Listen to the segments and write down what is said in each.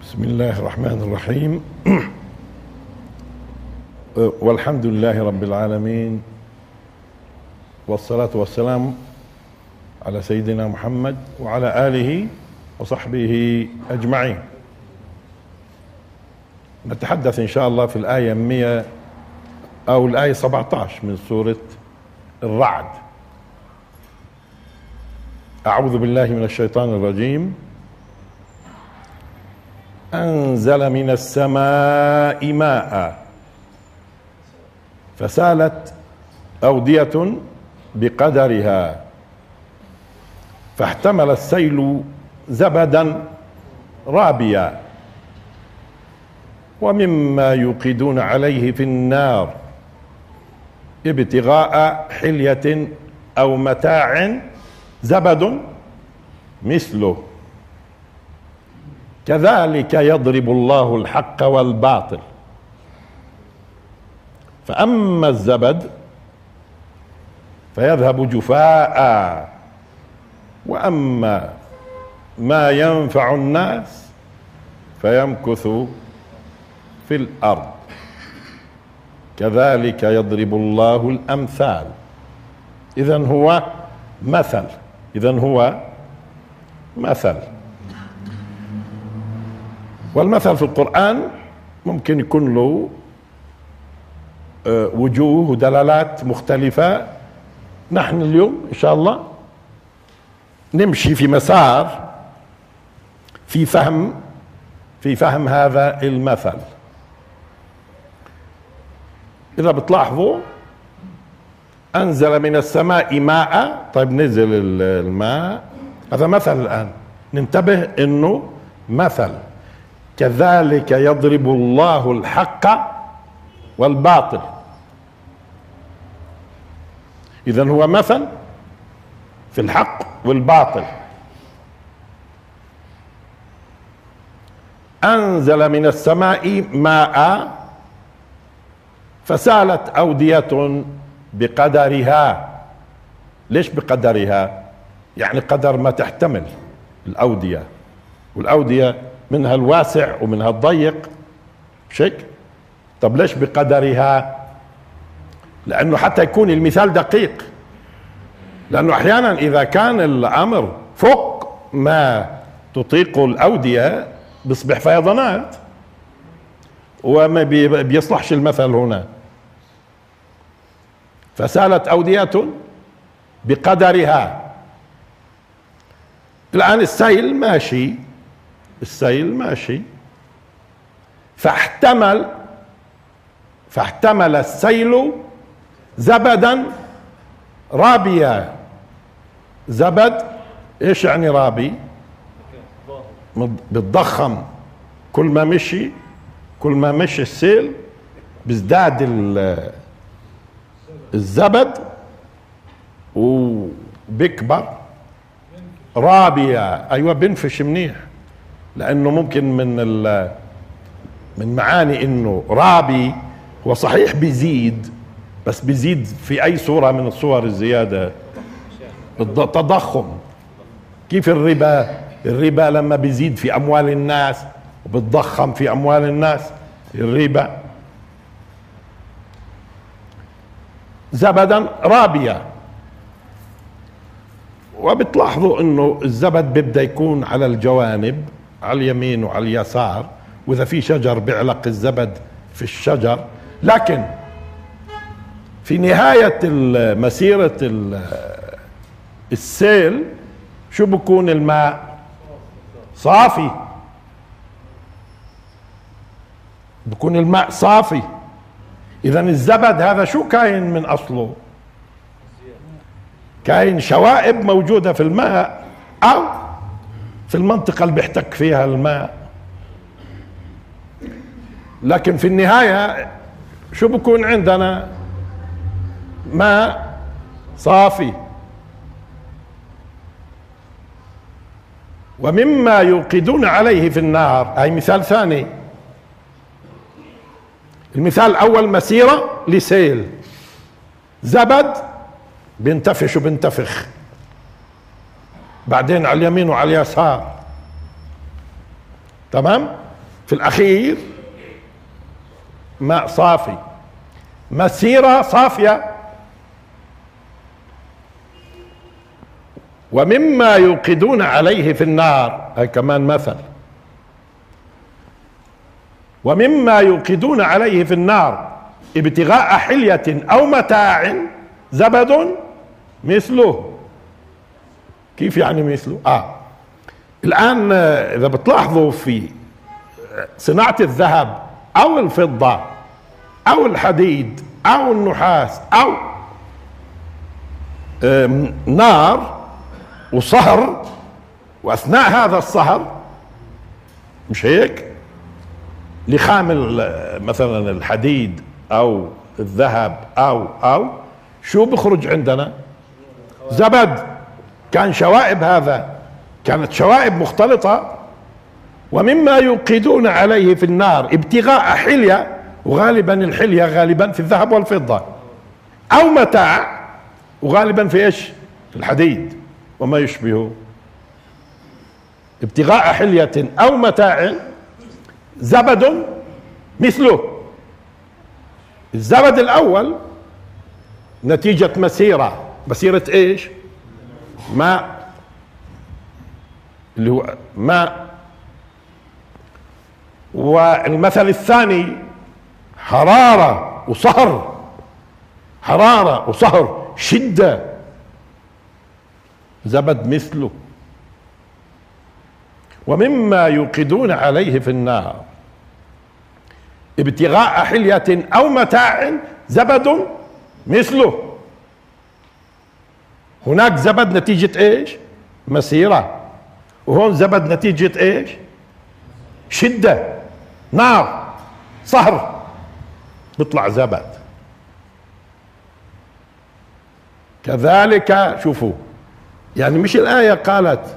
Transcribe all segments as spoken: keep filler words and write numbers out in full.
بسم الله الرحمن الرحيم. والحمد لله رب العالمين، والصلاة والسلام على سيدنا محمد وعلى آله وصحبه أجمعين. نتحدث إن شاء الله في الآية مئة أو الآية سبعة عشر من سورة الرعد. أعوذ بالله من الشيطان الرجيم. أنزل من السماء ماء فسالت أودية بقدرها فاحتمل السيل زبدا رابيا ومما يوقدون عليه في النار ابتغاء حلية أو متاع زبد مثله كذلك يضرب الله الحق والباطل فأما الزبد فيذهب جفاء وأما ما ينفع الناس فيمكث في الأرض كذلك يضرب الله الأمثال. إذن هو مثل إذن هو مثل والمثل في القرآن ممكن يكون له وجوه ودلالات مختلفة. نحن اليوم إن شاء الله نمشي في مسار في فهم في فهم هذا المثل. إذا بتلاحظوا أنزل من السماء ماء، طيب نزل الماء، هذا مثل. الآن ننتبه إنه مثل. كذلك يضرب الله الحق والباطل. إذن هو مثل في الحق والباطل. أنزل من السماء ماء فسالت أودية بقدرها. ليش بقدرها؟ يعني قدر ما تحتمل الأودية، والأودية منها الواسع ومنها الضيق، مش هيك؟ طب ليش بقدرها؟ لأنه حتى يكون المثال دقيق، لأنه أحيانا إذا كان الأمر فوق ما تطيق الأودية بيصبح فيضانات وما بيصلحش المثل هنا. فسالت أودية بقدرها. الآن السيل ماشي السيل ماشي فاحتمل فاحتمل السيل زبدا رابيا. زبد ايش يعني رابي؟ بتضخم. كل ما مشي كل ما مشي السيل بيزداد الزبد وبيكبر. رابيا ايوه بنفش منيح، لانه ممكن من من معاني انه رابي هو صحيح بيزيد، بس بيزيد في اي صورة من الصور الزيادة؟ التضخم. كيف الربا؟ الربا لما بيزيد في اموال الناس وبتضخم في اموال الناس الربا. زبدا رابيا. وبتلاحظوا انه الزبد بيبدا يكون على الجوانب، على اليمين وعلى اليسار، واذا في شجر بيعلق الزبد في الشجر. لكن في نهاية مسيرة السيل شو بكون الماء؟ صافي. بكون الماء صافي. إذن الزبد هذا شو كاين من أصله؟ كاين شوائب موجودة في الماء أو في المنطقة اللي بيحتك فيها الماء. لكن في النهاية شو بكون عندنا؟ ماء صافي. ومما يوقدون عليه في النار، هاي مثال ثاني. المثال الأول مسيرة لسيل، زبد بينتفش وبينتفخ، بعدين على اليمين وعلى اليسار. تمام؟ في الأخير ماء صافي، مسيرة صافية. ومما يوقدون عليه في النار، هاي كمان مثل، ومما يوقدون عليه في النار ابتغاء حلية أو متاع زبد مثله. كيف يعني مثله؟ آه الآن إذا بتلاحظوا في صناعة الذهب أو الفضة أو الحديد أو النحاس أو نار وصهر، وأثناء هذا الصهر مش هيك لخام مثلا الحديد أو الذهب أو أو شو بخرج عندنا؟ زبد. كان شوائب، هذا كانت شوائب مختلطة. ومما يوقدون عليه في النار ابتغاء حلية، وغالبا الحلية غالبا في الذهب والفضة، أو متاع، وغالبا في ايش؟ في الحديد وما يشبهه. ابتغاء حلية أو متاع زبد مثله. الزبد الأول نتيجة مسيرة، مسيرة ايش؟ ماء، اللي هو ماء. والمثل الثاني حرارة وصهر، حرارة وصهر شدة، زبد مثله. ومما يوقدون عليه في النار ابتغاء حلية أو متاع زبد مثله. هناك زبد نتيجة ايش؟ مسيرة، وهون زبد نتيجة ايش؟ شدة، نار، صهر، بيطلع زبد. كذلك شوفوا، يعني مش الآية قالت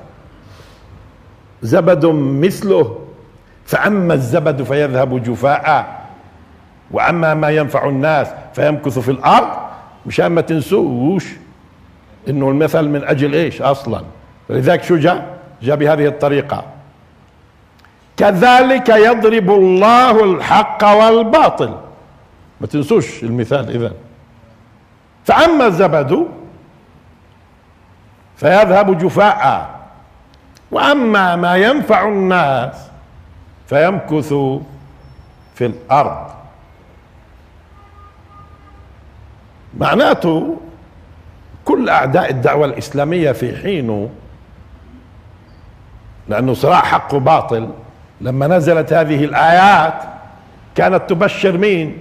زبد مثله فأما الزبد فيذهب جفاء وأما ما ينفع الناس فيمكث في الأرض. مشان ما تنسوش إنه المثل من أجل إيش أصلا. فلذلك شو جاء؟ جاء بهذه الطريقة: كذلك يضرب الله الحق والباطل. ما تنسوش المثال. إذن فأما الزبد فيذهب جفاء وأما ما ينفع الناس فيمكث في الأرض. معناته كل أعداء الدعوة الإسلامية في حينه، لأنه صراع حق وباطل، لما نزلت هذه الآيات كانت تبشر مين؟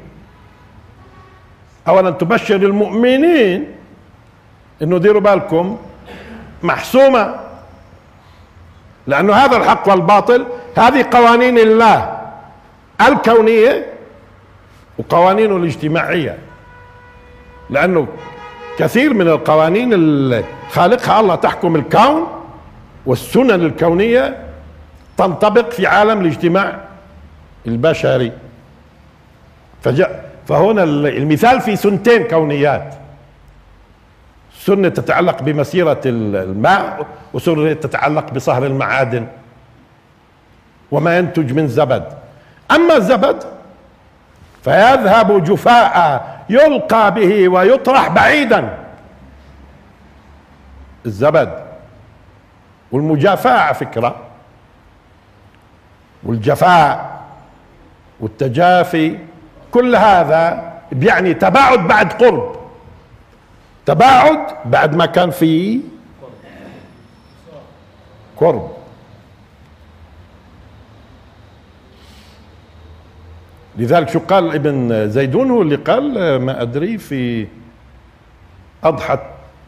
أولا تبشر المؤمنين إنه ديروا بالكم محسومة، لأنه هذا الحق والباطل هذه قوانين الله الكونية وقوانينه الاجتماعية. لأنه كثير من القوانين اللي خالقها الله تحكم الكون، والسنن الكونية تنطبق في عالم الاجتماع البشري. فجاء فهنا المثال في سنتين كونيات: سنة تتعلق بمسيرة الماء، وسنة تتعلق بصهر المعادن وما ينتج من زبد. أما الزبد فيذهب جفاء يلقى به ويطرح بعيدا. الزبد والمجافاة على فكرة، والجفاء والتجافي، كل هذا بيعني تباعد بعد قرب، تباعد بعد ما كان فيه قرب. لذلك شو قال ابن زيدون؟ هو اللي قال، ما أدري، في أضحت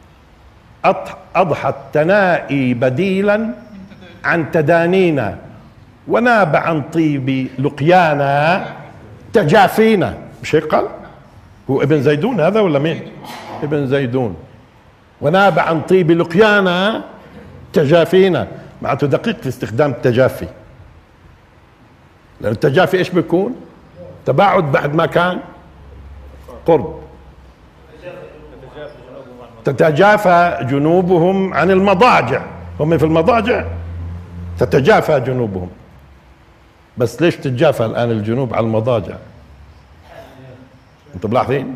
أضحت تنائي بديلا عن تدانينا وناب عن طيب لقيانا تجافينا. مش هيك قال؟ هو ابن زيدون هذا ولا مين؟ ابن زيدون. وناب عن طيب لقيانا تجافينا، معناته دقيق في استخدام التجافي، لأن التجافي ايش بيكون؟ تباعد بعد ما كان قرب. تتجافى جنوبهم عن المضاجع، هم في المضاجع تتجافى جنوبهم. بس ليش تتجافى الآن الجنوب على المضاجع؟ انتم ملاحظين؟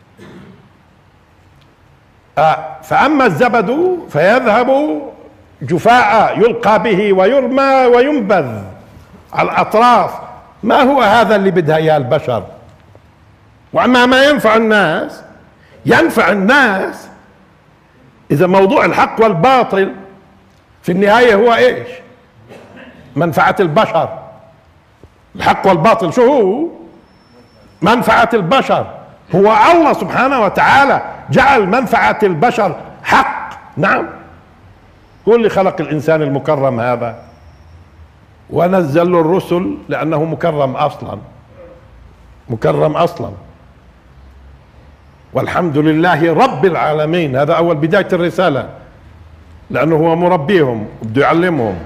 آه فأما الزبد فيذهب جفاء يلقى به ويرمى وينبذ على الأطراف. ما هو هذا اللي بدها إياه البشر؟ وأما ما ينفع الناس، ينفع الناس إذا موضوع الحق والباطل في النهاية هو إيش؟ منفعة البشر. الحق والباطل شو هو؟ منفعة البشر. هو الله سبحانه وتعالى جعل منفعة البشر حق. نعم، هو اللي خلق الإنسان المكرم هذا ونزل له الرسل لأنه مكرم أصلا، مكرم أصلا. والحمد لله رب العالمين. هذا أول بداية الرسالة، لأنه هو مربيهم وبده يعلمهم.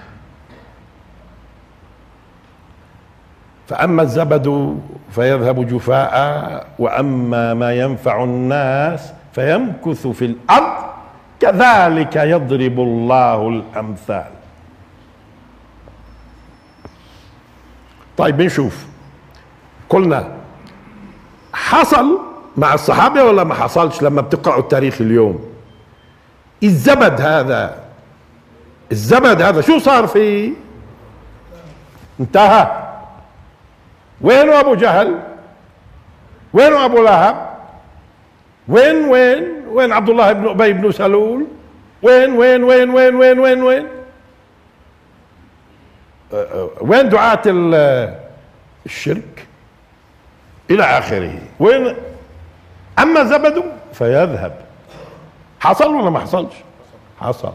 فأما الزبد فيذهب جفاء وأما ما ينفع الناس فيمكث في الأرض كذلك يضرب الله الأمثال. طيب نشوف، قلنا حصل مع الصحابة ولا ما حصلش؟ لما بتقرأوا التاريخ اليوم الزبد هذا، الزبد هذا شو صار فيه؟ انتهى. وين ابو جهل؟ وين ابو لهب؟ وين وين وين عبد الله بن ابي بن سلول؟ وين وين وين وين وين وين وين وين دعاة الشرك الى اخره؟ وين؟ اما زبد فيذهب. حصل ولا ما حصلش؟ حصل.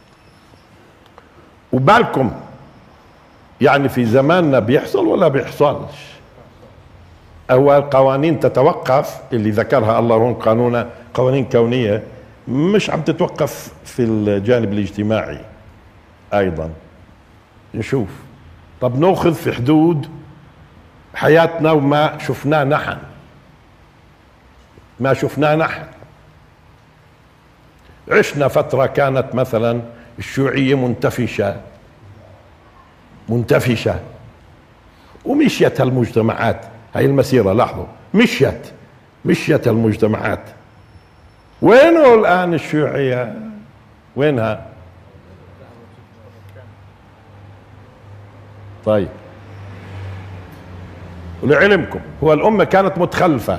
وبالكم يعني في زماننا بيحصل ولا بيحصلش؟ أول قوانين تتوقف اللي ذكرها الله هون، قانون قوانين كونية مش عم تتوقف في الجانب الاجتماعي أيضا. نشوف، طب نأخذ في حدود حياتنا وما شفناه نحن، ما شفناه نحن. عشنا فترة كانت مثلا الشيوعية منتفشة منتفشة ومشيت هالمجتمعات. هاي المسيرة لاحظوا، مشيت مشيت المجتمعات. وينه الآن الشيوعية؟ وينها؟ طيب ولعلمكم هو الأمة كانت متخلفة،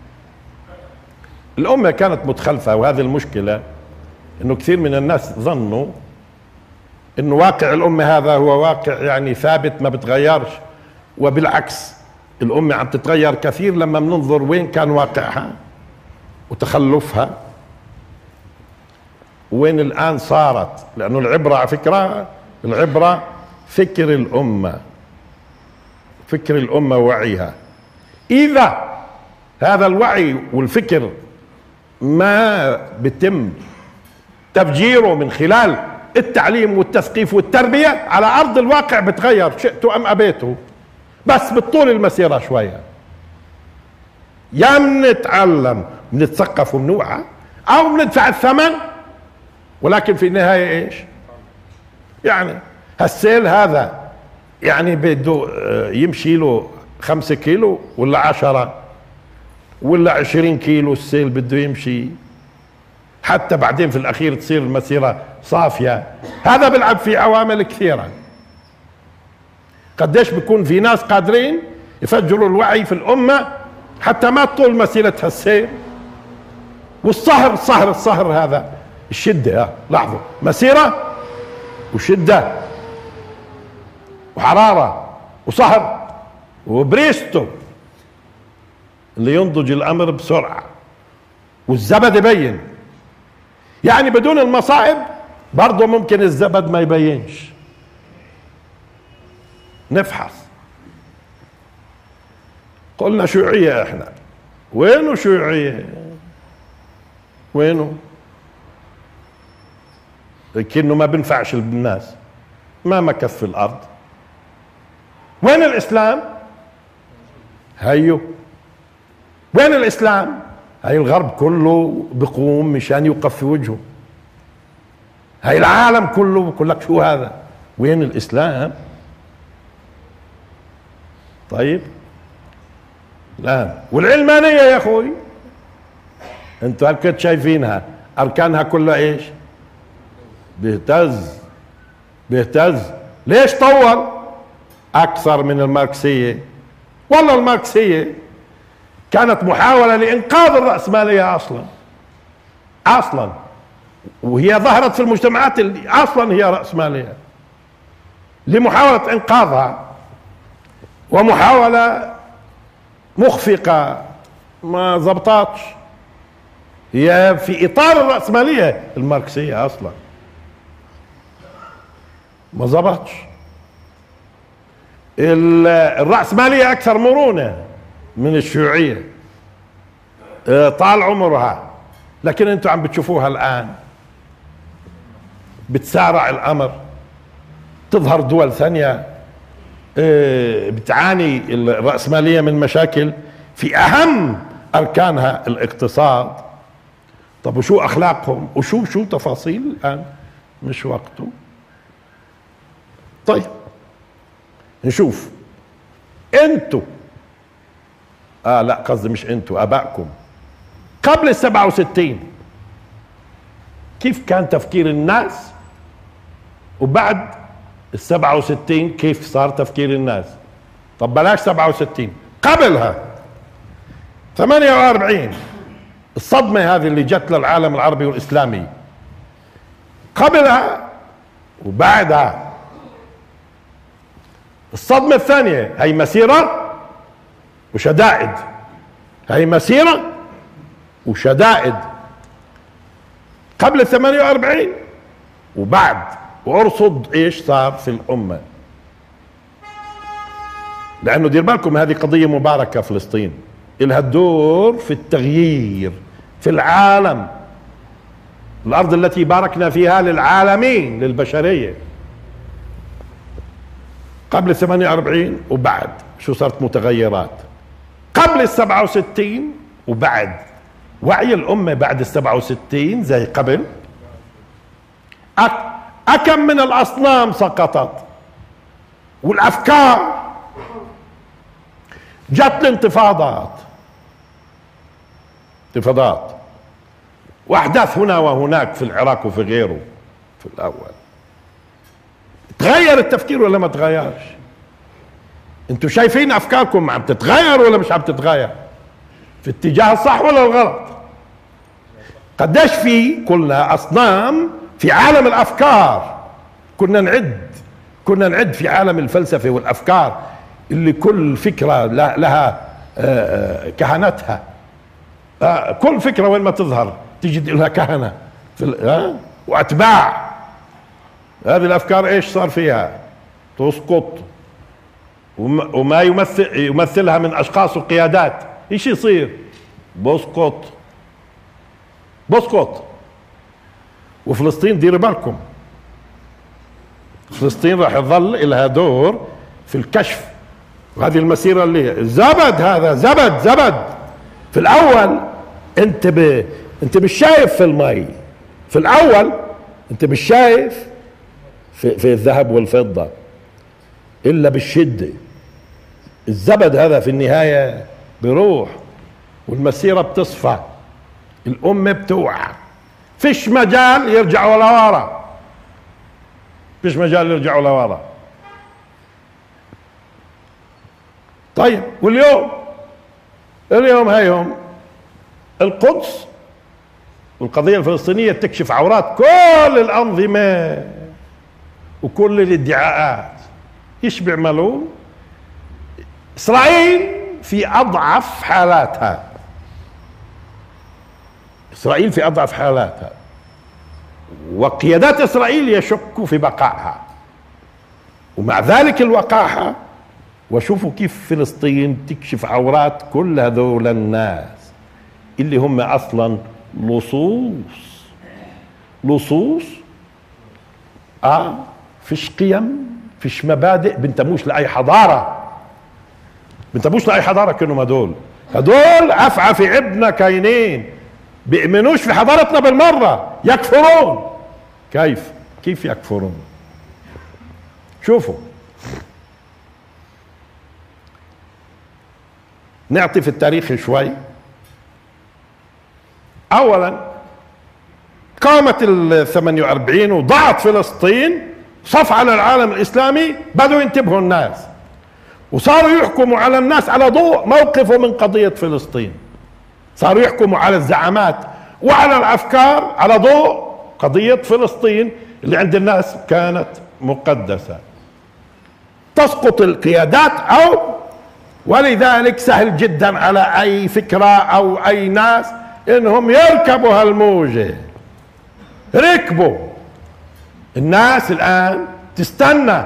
الأمة كانت متخلفة. وهذه المشكلة إنه كثير من الناس ظنوا إنه واقع الأمة هذا هو واقع يعني ثابت ما بتغيرش، وبالعكس الأمة عم تتغير كثير لما بننظر وين كان واقعها وتخلفها وين الآن صارت. لأنه العبرة على فكرة، العبرة فكر الأمة، فكر الأمة ووعيها. إذا هذا الوعي والفكر ما بتم تفجيره من خلال التعليم والتثقيف والتربية، على أرض الواقع بتغير شئتوا أم أبيتوا، بس بالطول المسيرة شوية. يا منتعلم منتثقف ومنوعى أو بندفع الثمن، ولكن في النهاية إيش؟ يعني هالسيل هذا يعني بده يمشي له خمسة كيلو ولا عشرة ولا عشرين كيلو السيل بده يمشي، حتى بعدين في الأخير تصير المسيرة صافية. هذا بيلعب في عوامل كثيرة. قديش بيكون في ناس قادرين يفجروا الوعي في الأمة حتى ما تطول مسيرة هالسير. والصهر الصهر الصهر هذا الشدة، لاحظوا مسيرة وشدة وحرارة وصهر وبريستو اللي ينضج الأمر بسرعة. والزبد يبين، يعني بدون المصائب برضه ممكن الزبد ما يبينش. نفحص. قلنا شيوعية احنا، وينه شيوعية؟ وينه؟ لكنه ما بنفعش بالناس، ما مكث في الأرض. وين الإسلام؟ هيو. وين الإسلام؟ هاي الغرب كله بقوم مشان يوقف في وجهه، هاي العالم كله بقول لك شو هذا؟ وين الإسلام؟ طيب الآن والعلمانية يا أخوي أنتوا هالكد شايفينها أركانها كلها إيش؟ بيهتز بيهتز. ليش طول أكثر من الماركسية؟ والله الماركسية كانت محاولة لإنقاذ الرأسمالية أصلا أصلا، وهي ظهرت في المجتمعات اللي أصلا هي رأسمالية لمحاولة إنقاذها، ومحاولة مخفقة ما زبطتش. هي في إطار الرأسمالية الماركسية أصلا ما زبطش. الرأسمالية أكثر مرونة من الشيوعية طال عمرها، لكن أنتم عم بتشوفوها الآن بتسارع الأمر. تظهر دول ثانية بتعاني الرأسمالية من مشاكل في أهم أركانها الاقتصاد. طب وشو أخلاقهم وشو شو تفاصيل الآن مش وقته. طيب نشوف انتوا اه لا قصدي مش انتوا، ابائكم قبل السبعة وستين كيف كان تفكير الناس، وبعد السبعة وستين كيف صار تفكير الناس. طب بلاش سبعة وستين، قبلها ثمانية وأربعين الصدمة هذه اللي جت للعالم العربي والإسلامي، قبلها وبعدها الصدمة الثانية. هي مسيرة وشدائد، هي مسيرة وشدائد قبل الثمانية وأربعين وبعد، وارصد ايش صار في الأمة. لأنه دير بالكم هذه قضية مباركة، فلسطين إلها دور في التغيير في العالم، الأرض التي باركنا فيها للعالمين للبشرية. قبل الثمانية وأربعين وبعد شو صارت متغيرات، قبل السبعة وستين وبعد. وعي الأمة بعد السبعة وستين زي قبل. أك أكم من الأصنام سقطت، والأفكار جت الانتفاضات انتفاضات وأحداث هنا وهناك في العراق وفي غيره. في الأول تغير التفكير ولا ما تغيرش؟ انتوا شايفين افكاركم عم تتغير ولا مش عم تتغير في اتجاه الصح ولا الغلط؟ قديش في كلنا اصنام في عالم الافكار. كنا نعد كنا نعد في عالم الفلسفه والافكار اللي كل فكره لها كهنتها. كل فكره وين ما تظهر تجد لها كهنه في واتباع. هذه الافكار ايش صار فيها؟ تسقط، وما يمثل يمثلها من اشخاص وقيادات ايش يصير؟ بسقط بسقط. وفلسطين ديروا بالكم، فلسطين راح يظل لها دور في الكشف. وهذه المسيره اللي زبد، هذا زبد زبد. في الاول انت ب... انت مش شايف في المي، في الاول انت مش شايف في, في الذهب والفضه الا بالشده. الزبد هذا في النهايه بيروح والمسيره بتصفى، الامه بتوعى، فيش مجال يرجعوا لورا، فيش مجال يرجعوا لورا. طيب واليوم اليوم هيهم القدس والقضيه الفلسطينيه تكشف عورات كل الانظمه وكل الادعاءات. ايش بيعملون؟ اسرائيل في اضعف حالاتها، اسرائيل في اضعف حالاتها، وقيادات اسرائيل يشكوا في بقائها، ومع ذلك الوقاحه. وشوفوا كيف فلسطين تكشف عورات كل هذول الناس اللي هم اصلا لصوص لصوص اه فيش قيم، فيش مبادئ، بنتموش لاي حضاره، بنتموش لاي حضاره. كانوا هدول هدول افعى في عبنا كاينين، بيؤمنوش في حضارتنا بالمره، يكفرون. كيف كيف يكفرون؟ شوفوا نعطي في التاريخ شوي. اولا قامت ال ثمانية وأربعين وضعت فلسطين، صف على العالم الاسلامي، بدوا ينتبهوا الناس وصاروا يحكموا على الناس على ضوء موقفه من قضية فلسطين، صاروا يحكموا على الزعامات وعلى الافكار على ضوء قضية فلسطين اللي عند الناس كانت مقدسة. تسقط القيادات او ولذلك سهل جدا على اي فكرة او اي ناس انهم يركبوا هالموجة. ركبوا الناس الان تستنى،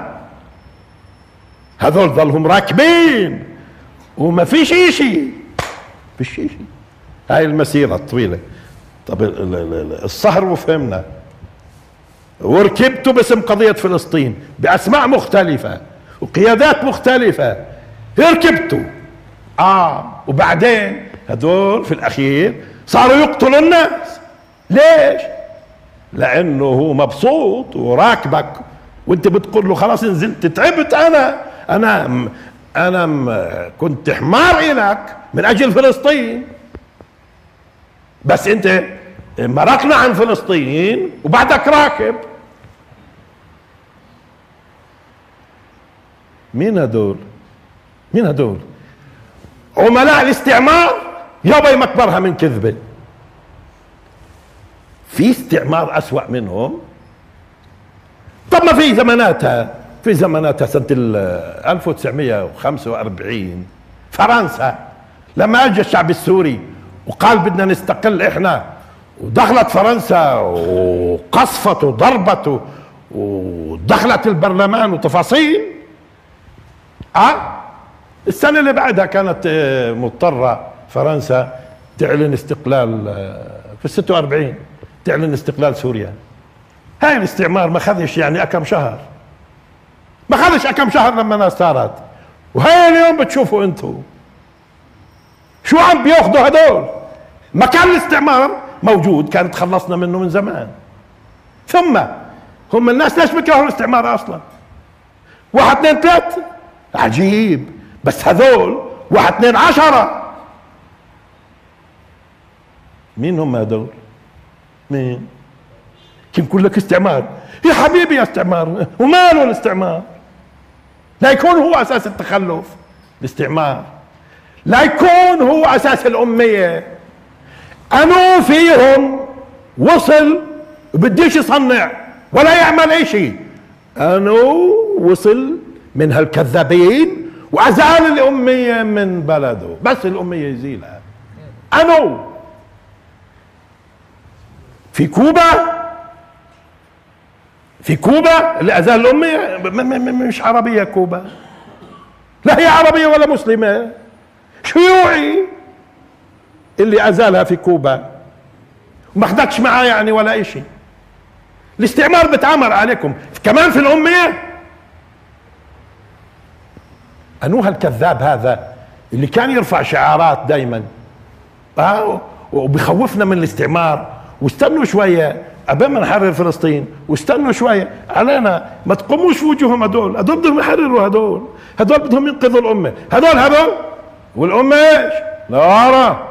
هذول ظلهم راكبين وما فيش اشي، فيش اشي. هاي المسيرة الطويلة. طب الصهر وفهمنا، وركبتوا باسم قضية فلسطين باسماء مختلفة وقيادات مختلفة، ركبتوا اه وبعدين هدول في الاخير صاروا يقتلوا الناس. ليش؟ لانه هو مبسوط وراكبك وانت بتقول له خلاص نزلت، تعبت، انا انا انا كنت حمار الك من اجل فلسطين، بس انت مرقنا عن فلسطين وبعدك راكب. مين هدول؟ مين هدول؟ عملاء الاستعمار. يابا مكبرها من كذبة. في استعمار أسوأ منهم؟ طب ما في زماناتها، في زماناتها سنة ألف وتسعمائة وخمسة وأربعين فرنسا لما اجى الشعب السوري وقال بدنا نستقل احنا، ودخلت فرنسا وقصفت وضربت ودخلت البرلمان وتفاصيل. اه السنة اللي بعدها كانت مضطرة فرنسا تعلن استقلال، في الستة وأربعين تعلن استقلال سوريا. هاي الاستعمار ما خذش يعني أكم شهر، ما خذش أكم شهر لما ناس صارت. وهاي اليوم بتشوفوا انتو شو عم بياخذوا هدول. ما كان الاستعمار موجود كانت خلصنا منه من زمان. ثم هم الناس ليش بيكرهوا الاستعمار اصلا؟ واحد اثنين ثلاث عجيب، بس هذول واحد اثنين عشرة. مين هم هذول؟ مين؟ كيف نقول لك استعمار؟ يا حبيبي يا استعمار، وماله الاستعمار؟ لا يكون هو اساس التخلف الاستعمار، لا يكون هو اساس الامية. انو فيهم وصل بديش يصنع ولا يعمل اي شيء، انو وصل من هالكذابين وازال الامية من بلده، بس الامية يزيلها. انو في كوبا، في كوبا اللي ازال الامية مش عربية كوبا، لا هي عربية ولا مسلمة، شيوعي اللي ازالها في كوبا وما اخذتش معاه يعني ولا شيء. الاستعمار بتعمر عليكم كمان في الامية. انوها الكذاب هذا اللي كان يرفع شعارات دايما اه وبيخوفنا من الاستعمار، واستنوا شوية قبل ما نحرر فلسطين، واستنوا شوية علينا، ما تقوموش في وجوههم. هدول هدول بدهم يحرروا، هدول هدول بدهم ينقذوا الامة، هدول هدول والامة ايش؟ لورا.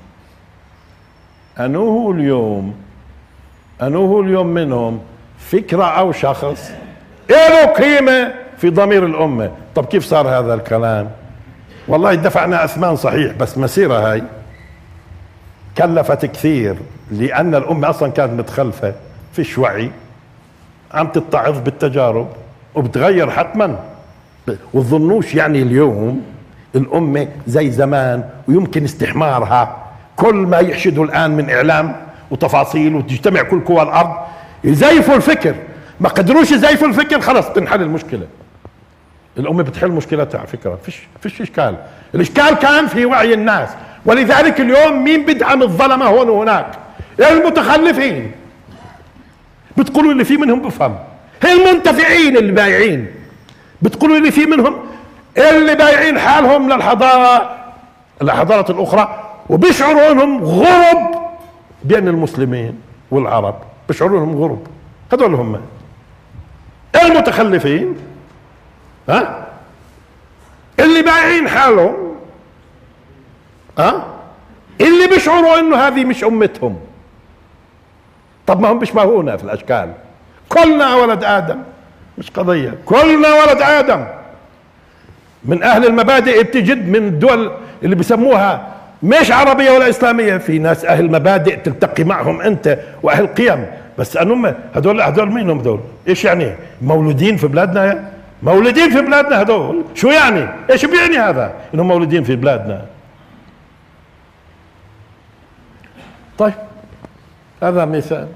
انوه اليوم، انوه اليوم منهم فكرة او شخص له قيمة في ضمير الامة. طب كيف صار هذا الكلام؟ والله دفعنا اثمان صحيح، بس مسيرة هاي كلفت كثير، لان الامة اصلا كانت متخلفة، فيش وعي، عم تتعظ بالتجارب وبتغير حتما. وتظنوش يعني اليوم الامة زي زمان ويمكن استحمارها. كل ما يحشدوا الان من اعلام وتفاصيل وتجتمع كل قوى الارض يزيفوا الفكر، ما قدروش يزيفوا الفكر، خلص تنحل المشكلة. الامة بتحل مشكلتها على فكرة، فيش فيش اشكال. الاشكال كان في وعي الناس، ولذلك اليوم مين بدعم الظلمة هون وهناك؟ المتخلفين. بتقولوا اللي في منهم بفهم، هي المنتفعين اللي بايعين، بتقولوا اللي في منهم اللي بايعين حالهم للحضارة الحضارة الاخرى، وبيشعروا انهم غرب بين المسلمين والعرب، بيشعروا انهم غرب. هذول هم المتخلفين، ها اللي بايعين حالهم اه اللي بيشعروا انه هذه مش امتهم. طب ما هم بيشبهونا في الاشكال، كلنا ولد ادم، مش قضية، كلنا ولد ادم. من اهل المبادئ بتجد من الدول اللي بيسموها مش عربية ولا اسلامية، في ناس اهل مبادئ تلتقي معهم انت واهل قيم، بس انهم هدول هدول مين هدول؟ ايش يعني؟ مولودين في بلادنا؟ مولودين في بلادنا هدول؟ شو يعني؟ ايش بيعني هذا؟ انهم مولودين في بلادنا؟ طيب هذا مثال.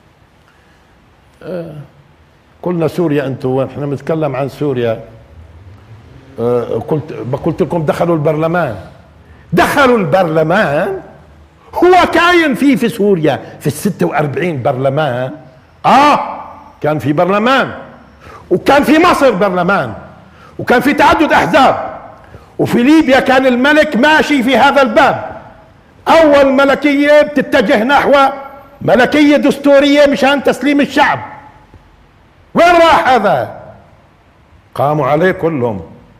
آه قلنا سوريا انتم، ونحن بنتكلم عن سوريا. آه قلت قلت لكم دخلوا البرلمان، دخلوا البرلمان. هو كاين فيه في سوريا في الستة وأربعين برلمان، اه كان في برلمان، وكان في مصر برلمان، وكان في تعدد احزاب، وفي ليبيا كان الملك ماشي في هذا الباب. اول ملكية بتتجه نحو ملكية دستورية مشان تسليم الشعب. وين راح هذا؟ قاموا عليه كلهم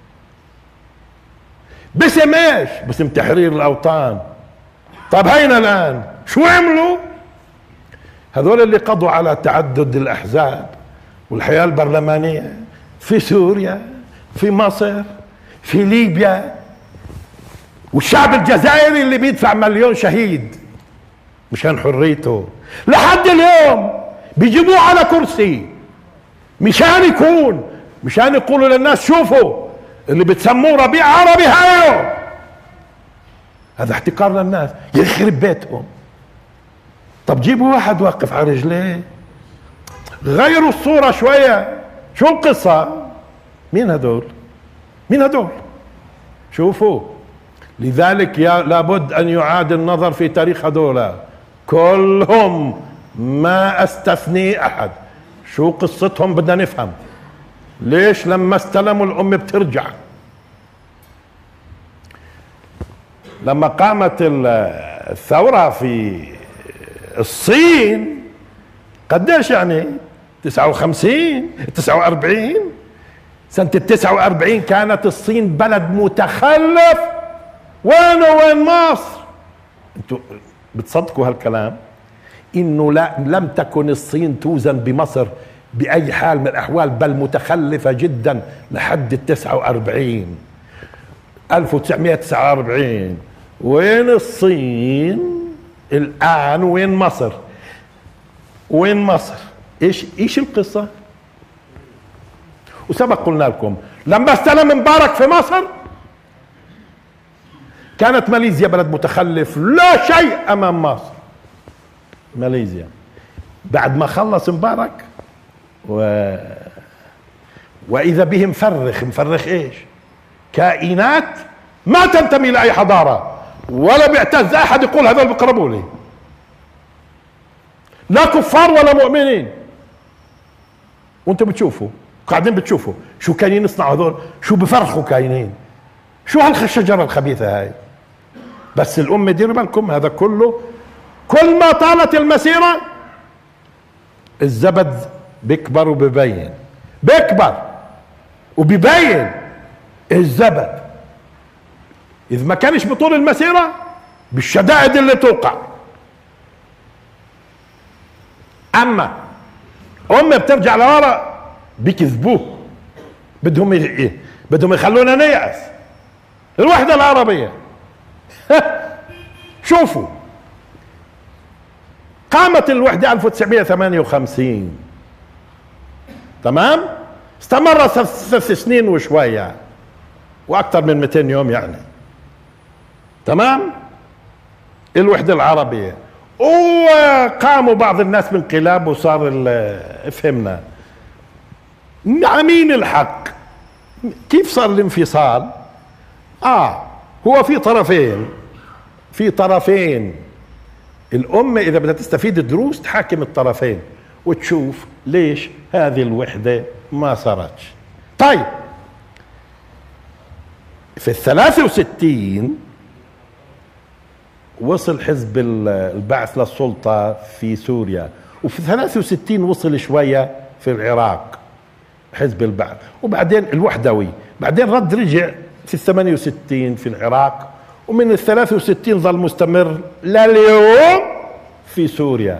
باسم ايش؟ باسم تحرير الاوطان. طب هينا الان شو عملوا؟ هذول اللي قضوا على تعدد الاحزاب والحياة البرلمانية في سوريا، في مصر، في ليبيا، والشعب الجزائري اللي بيدفع مليون شهيد مشان حريته لحد اليوم بيجيبوه على كرسي مشان يكون، مشان يقولوا للناس شوفوا اللي بتسموه ربيع عربي هايو. هذا احتقار للناس، يخرب بيتهم. طب جيبوا واحد واقف على رجليه، غيروا الصورة شوية. شو القصة؟ مين هدول؟ مين هدول؟ شوفوا، لذلك يا لابد ان يعاد النظر في تاريخ هدول كلهم ما استثني احد. شو قصتهم؟ بدنا نفهم ليش لما استلموا الام بترجع. لما قامت الثورة في الصين قديش يعني؟ تسعة وخمسين تسعة وأربعين سنة التسعة وأربعين كانت الصين بلد متخلف. وينه وين مصر؟ انتوا بتصدقوا هالكلام؟ انه لا لم تكن الصين توزن بمصر باي حال من الاحوال، بل متخلفة جدا لحد التسعة وأربعين ألف وتسعمائة وتسعة وأربعين. وين الصين الان؟ وين مصر؟ وين مصر؟ ايش ايش القصة؟ وسبق قلنا لكم لما استلم مبارك في مصر كانت ماليزيا بلد متخلف لا شيء امام مصر. ماليزيا بعد ما خلص مبارك و... واذا به مفرخ. مفرخ ايش؟ كائنات ما تنتمي لاي حضارة ولا بيعتز احد يقول هذول بقربوا لي، لا كفار ولا مؤمنين. وانتم بتشوفوا قاعدين بتشوفوا شو كاينين يصنعوا هذول، شو بفرخوا كاينين، شو هالشجرة الخبيثة هاي. بس الأمة ديروا بالكم هذا كله كل ما طالت المسيرة الزبد بيكبر وبيبين، بيكبر وبيبين الزبد. إذا ما كانش بطول المسيرة بالشدائد اللي توقع. أما أمة بترجع لورا بيكذبوه، بدهم إيه؟ بدهم يخلونا نيأس. الوحدة العربية شوفوا قامت الوحدة ألف وتسعمائة وثمانية وخمسين، تمام؟ استمرت ثلاث سنين وشوية واكثر من مئتين يوم يعني، تمام؟ الوحدة العربية. وقاموا بعض الناس بانقلاب وصار فهمنا مع مين الحق. كيف صار الانفصال؟ اه هو في طرفين، في طرفين. الأمة إذا بدها تستفيد الدروس تحاكم الطرفين وتشوف ليش هذه الوحدة ما صارتش. طيب في الثلاثة وستين وصل حزب البعث للسلطة في سوريا، وفي ثلاثة وستين وصل شوية في العراق حزب البعث، وبعدين الوحدوي، بعدين رد رجع في الثمانية وستين في العراق ومن الثلاثة وستين ظل مستمر لليوم في سوريا،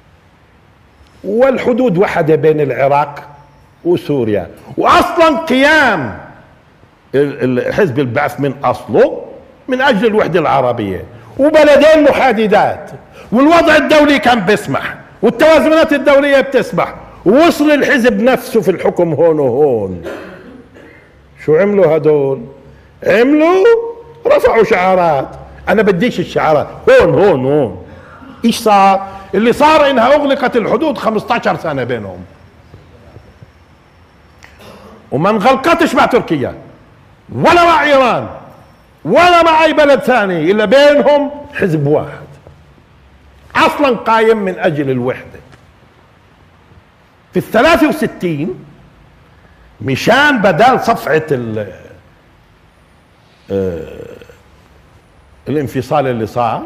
والحدود وحدة بين العراق وسوريا. واصلا قيام حزب البعث من اصله من اجل الوحدة العربية، وبلدين محاددات، والوضع الدولي كان بيسمح، والتوازنات الدولية بتسمح، ووصل الحزب نفسه في الحكم هون وهون. شو عملوا هدول؟ عملوا رفعوا شعارات. انا بديش الشعارات، هون هون هون. ايش صار؟ اللي صار انها اغلقت الحدود خمسة عشر سنة بينهم، وما انغلقتش مع تركيا ولا مع ايران ولا مع اي بلد ثاني، الا بينهم حزب واحد اصلا قايم من اجل الوحدة. في الثلاثة وستين مشان بدال صفعة ال الانفصال اللي صار،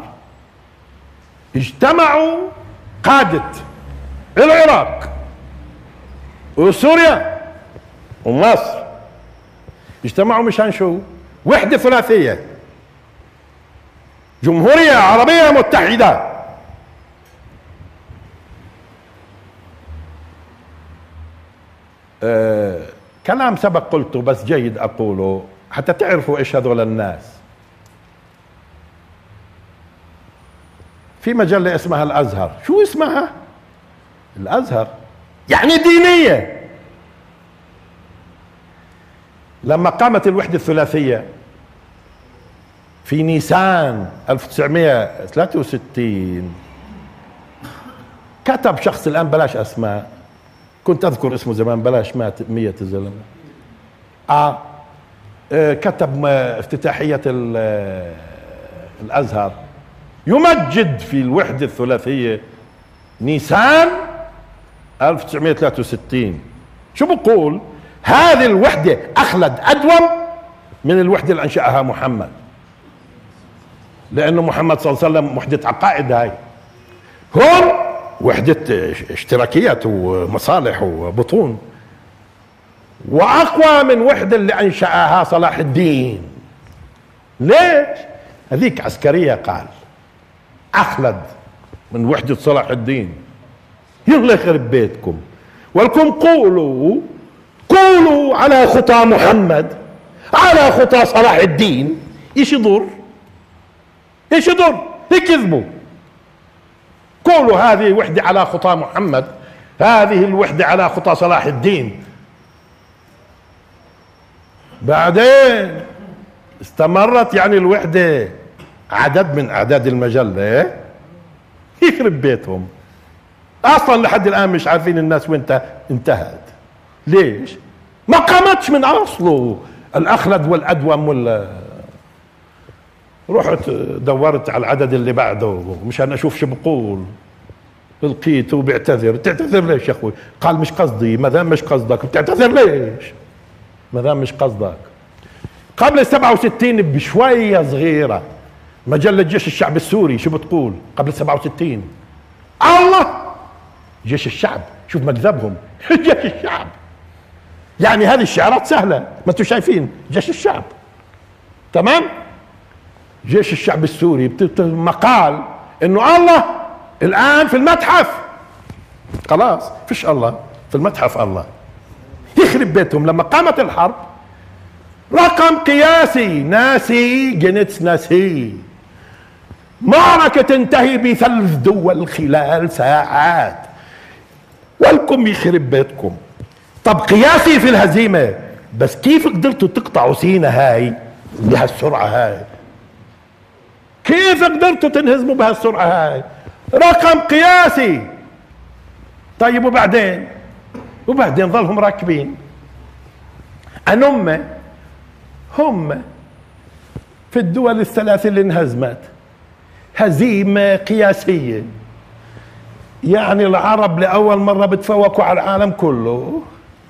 اجتمعوا قادة العراق وسوريا ومصر، اجتمعوا مشان شو؟ وحدة ثلاثية، جمهورية عربية متحدة. آه كلام سبق قلته بس جيد اقوله حتى تعرفوا ايش هذول الناس. في مجلة اسمها الازهر. شو اسمها؟ الازهر يعني دينية. لما قامت الوحدة الثلاثية في نيسان ألف وتسعمائة وثلاثة وستين، كتب شخص، الان بلاش اسماء، كنت اذكر اسمه زمان، بلاش مات مية الزلمة. اه كتب افتتاحية الازهر يمجد في الوحدة الثلاثية نيسان ألف وتسعمائة وثلاثة وستين. شو بقول؟ هذه الوحدة اخلد ادوم من الوحدة اللي انشأها محمد، لانه محمد صلى الله عليه وسلم وحدة عقائد، هاي هون وحدة اشتراكيات ومصالح وبطون، واقوى من وحدة اللي انشأها صلاح الدين. ليش؟ هذيك عسكرية، قال اخلد من وحدة صلاح الدين. يلا يخرب بيتكم، ولكم قولوا قولوا على خطى محمد، على خطى صلاح الدين. ايش يضر؟ ايش يضر؟ يكذبوا. قولوا هذه وحدة على خطى محمد، هذه الوحدة على خطى صلاح الدين. بعدين استمرت يعني الوحدة عدد من اعداد المجلة، يخرب بيتهم. اصلا لحد الان مش عارفين الناس وين انتهت. ليش؟ ما قامتش من اصله. الاخلد والادوم ولا. رحت دورت على العدد اللي بعده مشان اشوف شو بقول، لقيته بيعتذر. تعتذر ليش يا اخوي؟ قال مش قصدي. ما دام مش قصدك بتعتذر ليش؟ ما دام مش قصدك. قبل سبعة وستين بشوية صغيرة مجلة جيش الشعب السوري شو بتقول؟ قبل سبعة وستين الله جيش الشعب، شوف مكذبهم. جيش الشعب يعني هذه الشعارات سهلة، ما انتم شايفين جيش الشعب. تمام؟ جيش الشعب السوري مقال انه الله الان في المتحف. خلاص فيش الله في المتحف. الله يخرب بيتهم. لما قامت الحرب رقم قياسي، ناسي جنتس ناسي، معركة تنتهي بثلث دول خلال ساعات، ولكم يخرب بيتكم. طب قياسي في الهزيمة، بس كيف قدرتوا تقطعوا سينا هاي بهالسرعة هاي؟ كيف قدرتوا تنهزموا بهالسرعة هاي؟ رقم قياسي. طيب وبعدين؟ وبعدين ظلهم راكبين. أنهم هم في الدول الثلاث اللي انهزمت هزيمة قياسية، يعني العرب لأول مرة بتفوقوا على العالم كله.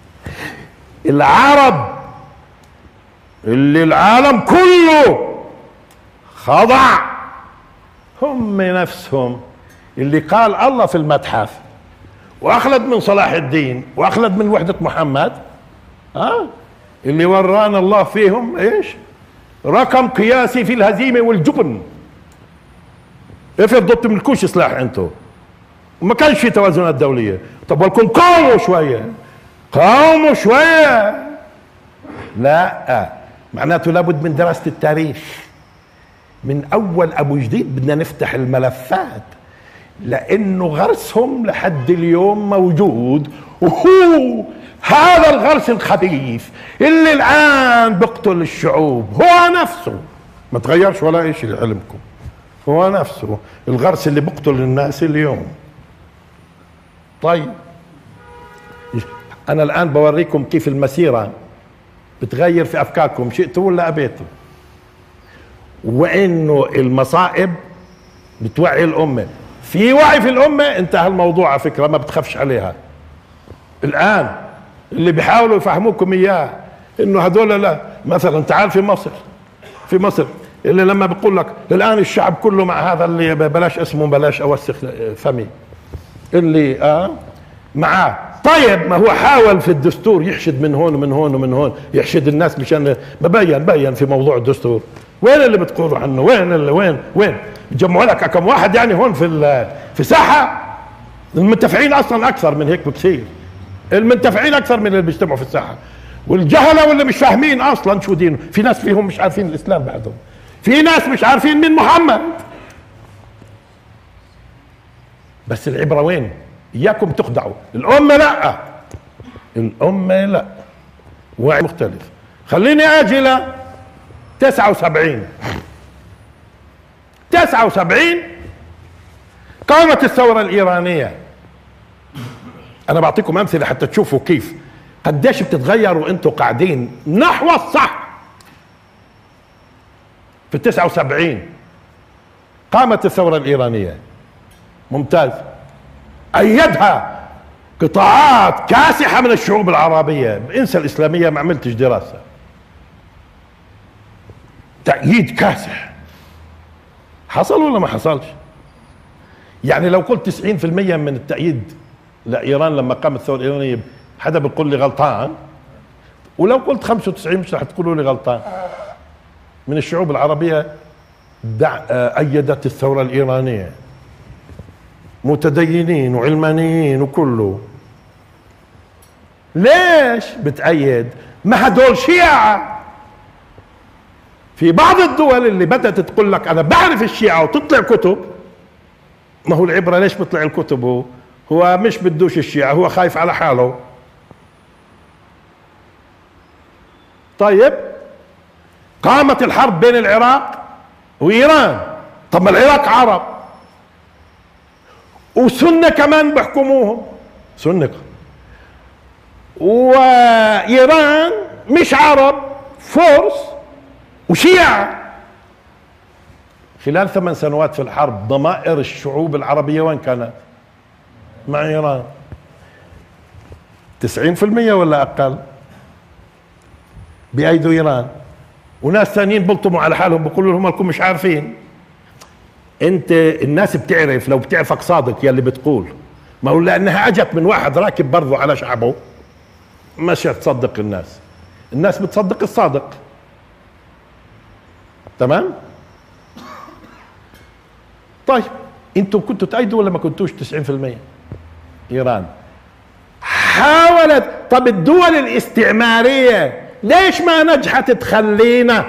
العرب اللي العالم كله خضع، هم نفسهم اللي قال الله في المتحف، واخلد من صلاح الدين، واخلد من وحدة محمد. ها أه؟ اللي ورانا الله فيهم ايش؟ رقم قياسي في الهزيمة والجبن. افرض ضد تملكوش سلاح انتو وما كانش في توازنات دولية، طب ولكم قاوموا شوية، قاوموا شوية. لا، معناته لابد من دراسة التاريخ من اول ابو جديد. بدنا نفتح الملفات لانه غرسهم لحد اليوم موجود، وهو هذا الغرس الخبيث اللي الان بقتل الشعوب هو نفسه، ما تغيرش ولا شيء لعلمكم، هو نفسه الغرس اللي بقتل الناس اليوم. طيب انا الان بوريكم كيف المسيرة بتغير في افكاركم شئتوا ولا ابيتوا، وانه المصائب بتوعي الامة. في وعي في الامة، انتهى الموضوع على فكرة، ما بتخافش عليها. الان اللي بيحاولوا يفهموكم اياه انه هذول، لا مثلا تعال في مصر، في مصر اللي لما بيقول لك الان الشعب كله مع هذا اللي بلاش اسمه بلاش اوسخ فمي اللي اه معاه. طيب ما هو حاول في الدستور يحشد من هون ومن هون ومن هون، يحشد الناس مشان ببين بين في موضوع الدستور. وين اللي بتقولوا عنه؟ وين اللي وين وين بتجمعوا لك كم واحد يعني هون في في ساحه؟ المنتفعين اصلا اكثر من هيك بكثير، المنتفعين اكثر من اللي بيجتمعوا في الساحه، والجهله واللي مش فاهمين اصلا شو دينه. في ناس فيهم مش عارفين الاسلام بعدهم، في ناس مش عارفين مين محمد. بس العبره وين؟ اياكم تخدعوا الامه، لا الامه لا، وعي مختلف. خليني اجي ل تسعة وسبعين. تسعة وسبعين قامت الثوره الايرانيه. انا بعطيكم امثله حتى تشوفوا كيف قديش بتتغيروا انتوا قاعدين نحو الصح. في تسعة وسبعين قامت الثوره الايرانيه، ممتاز، أيدها قطاعات كاسحة من الشعوب العربية. انسى الإسلامية، ما عملتش دراسة. تأييد كاسح حصل ولا ما حصلش؟ يعني لو قلت تسعين في المية من التأييد لإيران لما قامت الثورة الإيرانية حدا بيقول لي غلطان، ولو قلت خمسة وتسعين مش رح تقولوا لي غلطان. من الشعوب العربية دع أيدت الثورة الإيرانية، متدينين وعلمانيين وكله. ليش بتأيد؟ ما هدول شيعة. في بعض الدول اللي بدأت تقول لك أنا بعرف الشيعة وتطلع كتب، ما هو العبرة ليش بيطلع الكتب؟ هو هو مش بدوش الشيعة، هو خايف على حاله. طيب قامت الحرب بين العراق وإيران. طب ما العراق عرب وسنة كمان بحكموهم، سنة، وإيران مش عرب، فرس وشيعة. خلال ثمان سنوات في الحرب ضمائر الشعوب العربية وين كانت؟ مع إيران. تسعين في المية ولا أقل بأيدوا إيران، وناس ثانيين بلطموا على حالهم بيقولوا لهم لكم مش عارفين. انت الناس بتعرف، لو بتعرفك صادق يلي بتقول، ما هو لانها اجت من واحد راكب برضه على شعبه، مش تصدق الناس، الناس بتصدق الصادق. تمام؟ طيب انتوا كنتوا تأيدوا ولا ما كنتوش؟ تسعين في المية ايران حاولت. طب الدول الاستعمارية ليش ما نجحت تخلينا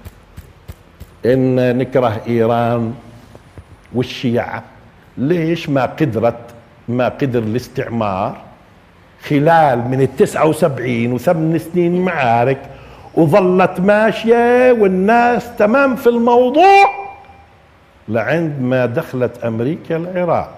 ان نكره ايران والشيعة؟ ليش ما قدرت ما قدر الاستعمار خلال من التسعة وسبعين وثمان سنين معارك وظلت ماشية والناس تمام في الموضوع لعند ما دخلت أمريكا العراق؟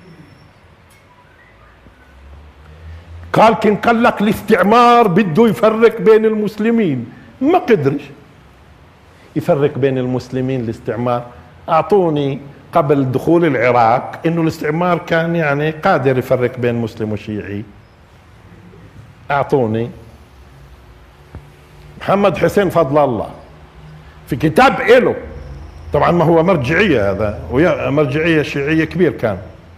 قال كن قال لك الاستعمار بده يفرق بين المسلمين، ما قدرش يفرق بين المسلمين الاستعمار. أعطوني قبل دخول العراق انه الاستعمار كان يعني قادر يفرق بين مسلم وشيعي. اعطوني. محمد حسين فضل الله في كتاب إله، طبعا ما هو مرجعية، هذا مرجعية شيعية كبير كان،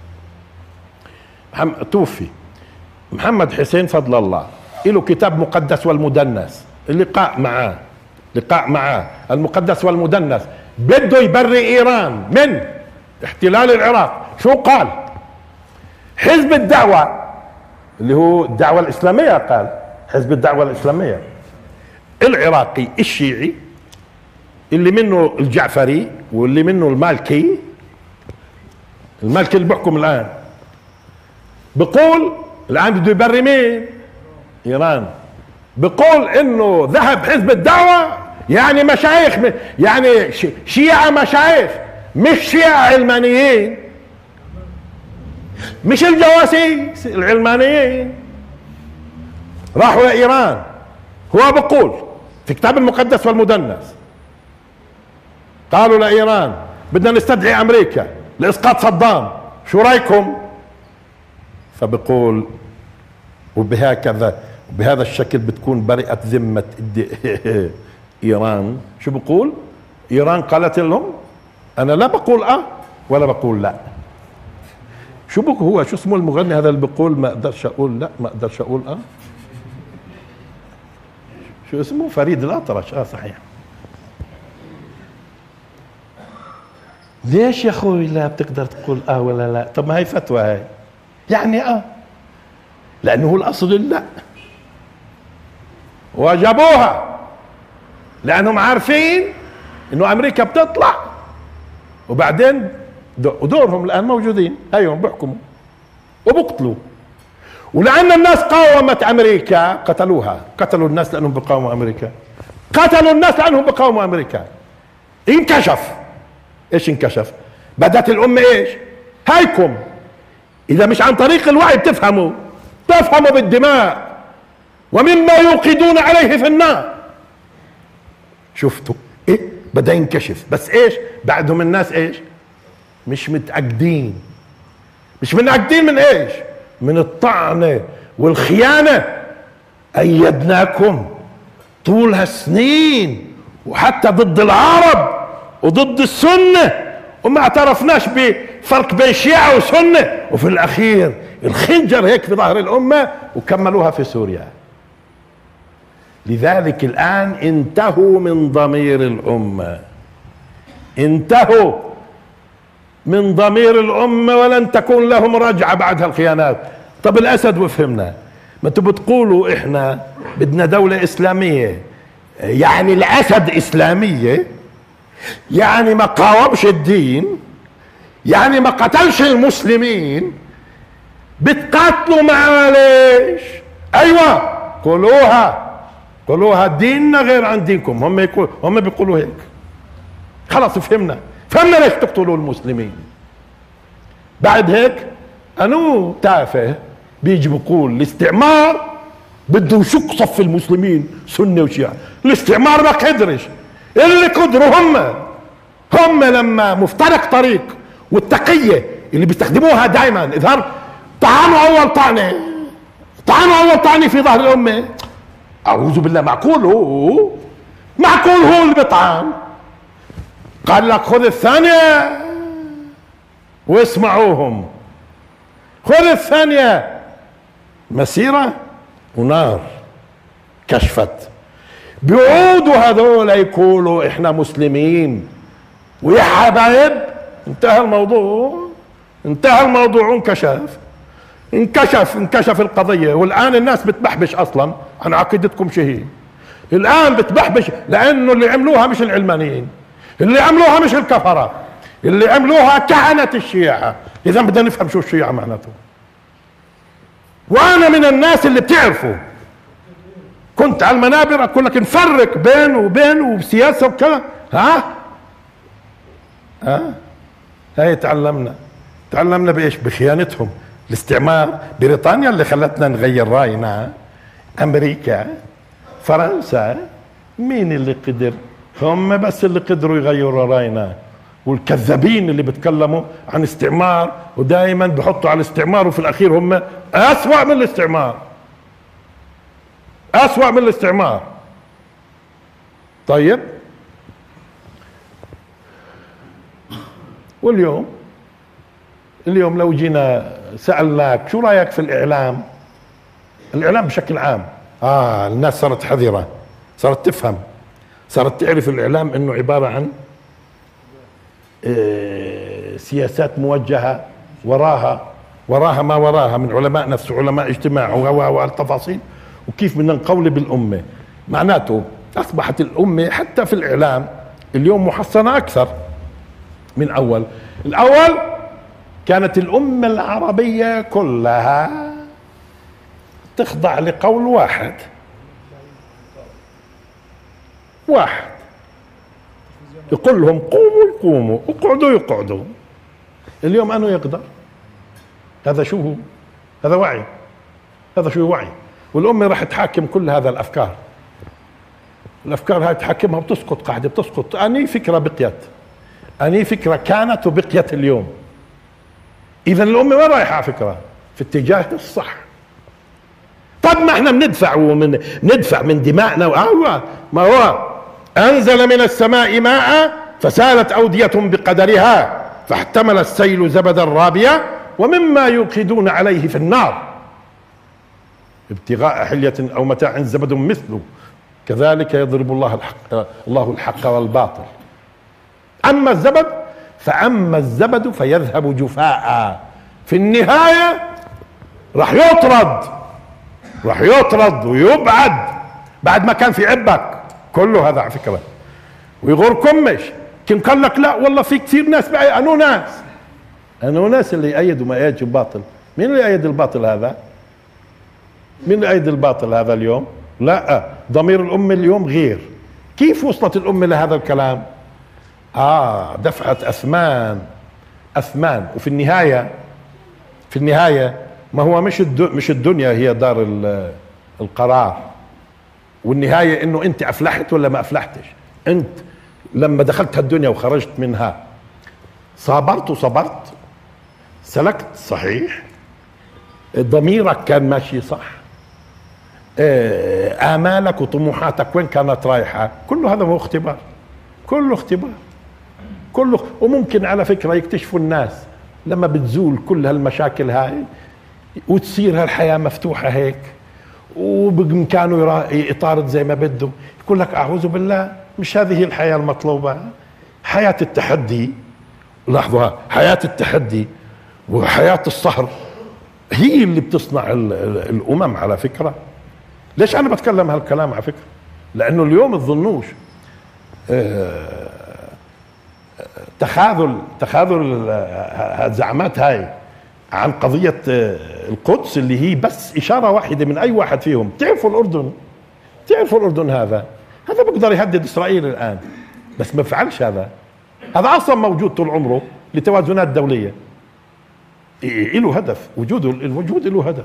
توفي. محمد حسين فضل الله له كتاب مقدس والمدنس، اللقاء معاه لقاء مع المقدس والمدنس، بده يبرئ ايران من احتلال العراق. شو قال؟ حزب الدعوة اللي هو الدعوة الإسلامية، قال حزب الدعوة الإسلامية العراقي الشيعي اللي منه الجعفري واللي منه المالكي، المالكي اللي بحكم الآن، بقول الآن بده يبرئ مين؟ إيران. بقول إنه ذهب حزب الدعوة يعني مشايخ، يعني شيعة مشايخ، مش شيعة علمانيين، مش الجواسيس العلمانيين، راحوا لإيران. هو بقول في كتاب المقدس والمدنس، قالوا لإيران بدنا نستدعي أمريكا لإسقاط صدام، شو رأيكم؟ فبقول وبهكذا بهذا الشكل بتكون برئت ذمة إيران. شو بقول؟ إيران قالت لهم أنا لا بقول أه ولا بقول لا. شو بقول هو شو اسمه المغني هذا اللي بقول ما اقدرش اقول لا ما اقدرش اقول اه؟ شو اسمه؟ فريد الأطرش. اه صحيح. ليش يا اخوي لا بتقدر تقول اه ولا لا؟ طب ما هي فتوى هاي، يعني اه، لانه هو الاصل لا، وجابوها لانهم عارفين انه امريكا بتطلع، وبعدين ودورهم الان موجودين هيهم بيحكموا وبقتلوا. ولان الناس قاومت امريكا قتلوها، قتلوا الناس لانهم بقاوموا امريكا، قتلوا الناس لانهم بقاوموا امريكا. انكشف. ايش انكشف؟ بدت الامه ايش؟ هايكم اذا مش عن طريق الوعي بتفهموا، تفهموا بالدماء ومما يوقدون عليه في النار. شفتوا ايه؟ بدا ينكشف. بس ايش؟ بعدهم الناس ايش؟ مش متأكدين. مش متأكدين من ايش؟ من الطعنة والخيانة. أيدناكم طول هالسنين وحتى ضد العرب وضد السنة، وما اعترفناش بفرق بين شيعة وسنة، وفي الأخير الخنجر هيك في ظهر الأمة وكملوها في سوريا. لذلك الآن انتهوا من ضمير الأمة، انتهوا من ضمير الأمة ولن تكون لهم رجعة بعد هالخيانات. طب الأسد وفهمنا، ما انتوا بتقولوا احنا بدنا دولة إسلامية، يعني الأسد إسلامية، يعني ما قاومش الدين، يعني ما قتلش المسلمين، بتقاتلوا مع ليش؟ أيوة قولوها، قولوها ديننا غير عن دينكم. هم يقول هم بيقولوا هيك. خلاص فهمنا، فهمنا ليش تقتلوا المسلمين. بعد هيك انو تافه بيجي بقول الاستعمار بده يشق صف المسلمين سنه وشيعه. الاستعمار ما قدرش، اللي قدروا هم هم لما مفترق طريق والتقيه اللي بيستخدموها دائما اظهار، طعنوا اول طعنه، طعنوا اول طعنه في ظهر الامه. اعوذ بالله، معقول هو معقول هو اللي بيطعن؟ قال لك خذ الثانية واسمعوهم، خذ الثانية. مسيرة ونار كشفت. بيعودوا هذول يقولوا احنا مسلمين ويا حبايب. انتهى الموضوع، انتهى الموضوع وانكشف، انكشف انكشف القضية. والآن الناس بتبحبش أصلا عن عقيدتكم شهي. الآن بتبحبش لأنه اللي عملوها مش العلمانيين، اللي عملوها مش الكفرة، اللي عملوها كهنة الشيعة. إذا بدنا نفهم شو الشيعة معناته. وأنا من الناس اللي بتعرفوا، كنت على المنابر أقول لك نفرق بين وبين وبسياسة وكذا. ها ها هاي تعلمنا، تعلمنا بإيش؟ بخيانتهم. الاستعمار، بريطانيا اللي خلتنا نغير راينا، أمريكا، فرنسا، مين اللي قدر؟ هم بس اللي قدروا يغيروا راينا. والكذابين اللي بيتكلموا عن استعمار ودائما بحطوا على الاستعمار، وفي الاخير هم اسوأ من الاستعمار، اسوأ من الاستعمار. طيب واليوم اليوم لو جينا سألناك شو رأيك في الإعلام؟ الإعلام بشكل عام، اه الناس صارت حذرة، صارت تفهم، صارت تعرف الاعلام انه عباره عن سياسات موجهه، وراها وراها ما وراها من علماء نفس وعلماء اجتماع والتفاصيل، وكيف بدنا نقولب الامه. معناته اصبحت الامه حتى في الاعلام اليوم محصنه اكثر من اول. الاول كانت الامه العربيه كلها تخضع لقول واحد واحد يقول لهم قوموا يقوموا، اقعدوا يقعدوا. اليوم انه يقدر. هذا شو هو؟ هذا وعي. هذا شو وعي. والامه راح تحاكم كل هذا الافكار. الافكار هاي تحكمها بتسقط، قاعده بتسقط. اني فكره بقيت، اني فكره كانت وبقيت اليوم. اذا الامه وين رايحه على فكره؟ في اتجاه الصح. طب ما احنا بندفع ومن ندفع من دمائنا. وهو ما هو انزل من السماء ماء فسالت اوديه بقدرها فاحتمل السيل زبدا رابيا ومما يوقدون عليه في النار ابتغاء حلية او متاع زبد مثله كذلك يضرب الله الحق الله الحق والباطل. اما الزبد فاما الزبد فيذهب جفاء، في النهايه راح يطرد، راح يطرد ويبعد بعد ما كان في عبك. كله هذا على فكره ويغركم. مش كان قال لك لا والله في كثير ناس بقى انو ناس انو ناس اللي يأيدوا ما يأيدوا الباطل. مين اللي يأيد الباطل هذا؟ مين اللي يأيد الباطل هذا اليوم؟ لا، ضمير الأمة اليوم غير. كيف وصلت الأمة لهذا الكلام؟ آه دفعت أثمان أثمان. وفي النهاية في النهاية ما هو مش مش الدنيا هي دار القرار، والنهاية إنه أنت أفلحت ولا ما أفلحتش. أنت لما دخلت هالدنيا وخرجت منها صابرت وصبرت، سلكت صحيح، ضميرك كان ماشي صح، آمالك وطموحاتك وين كانت رايحة. كله هذا هو اختبار، كله اختبار كله. وممكن على فكرة يكتشفوا الناس لما بتزول كل هالمشاكل هاي وتصير هالحياة مفتوحة هيك وبإمكانه يطارد زي ما بده، يقول لك أعوذ بالله مش هذه الحياة المطلوبة. حياة التحدي، لاحظوا، حياة التحدي وحياة الصهر هي اللي بتصنع الأمم على فكرة. ليش أنا بتكلم هالكلام على فكرة؟ لأنه اليوم تظنوش تخاذل تخاذل الزعامات هاي عن قضية القدس اللي هي بس إشارة واحدة من أي واحد فيهم. تعرفوا الأردن، تعرفوا الأردن هذا هذا بيقدر يهدد إسرائيل الآن، بس ما بفعلش. هذا هذا أصلا موجود طول عمره لتوازنات دولية. له هدف، وجوده الوجود له هدف.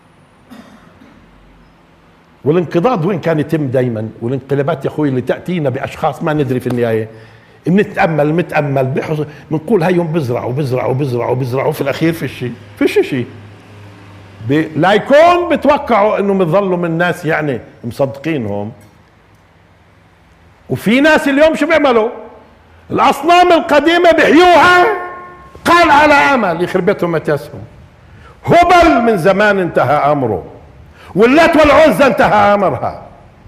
والانقضاض وين كان يتم دايما، والانقلابات يا اخوي اللي تاتينا باشخاص ما ندري في النهايه. بنتامل بنتامل بنقول بنقول هيهم بزرعوا بزرعوا بزرعوا بزرعوا في الاخير في شيء في شيء شيء لا يكون بتوقعوا انه بتظلوا من الناس يعني مصدقينهم. وفي ناس اليوم شو بيعملوا؟ الاصنام القديمه بحيوها قال على امل يخرب بيتهم متياسهم. هبل من زمان انتهى امره، واللات والعزى انتهى امرها.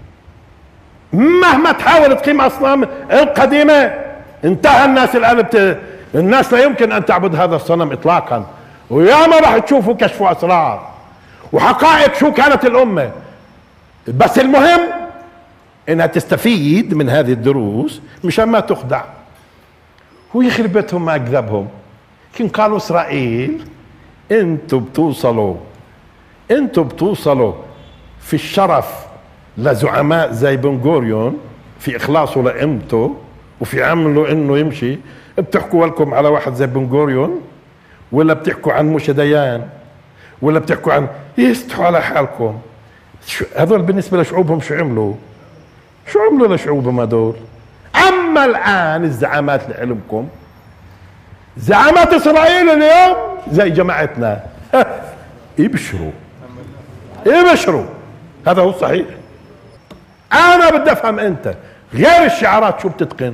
مهما تحاول تقيم اصنام القديمه انتهى. الناس الان بت... الناس لا يمكن ان تعبد هذا الصنم اطلاقا. وياما راح تشوفوا كشفوا اسرار وحقائق شو كانت الامه. بس المهم انها تستفيد من هذه الدروس مشان ما تخدع. هو يخرب بيتهم ما اكذبهم. كن قالوا اسرائيل انتوا بتوصلوا انتوا بتوصلوا في الشرف لزعماء زي بن غوريون في اخلاصه لامته وفي عمله انه يمشي. بتحكوا لكم على واحد زي بن غوريون ولا بتحكوا عن موشى ديان ولا بتحكوا عن يستحوا على حالكم. هذول بالنسبه لشعوبهم شو عملوا؟ شو عملوا لشعوبهم هذول؟ اما الان الزعامات لعلمكم زعامات اسرائيل اليوم زي جماعتنا يبشروا يبشروا. هذا هو الصحيح. انا بدي افهم انت غير الشعارات شو بتتقن؟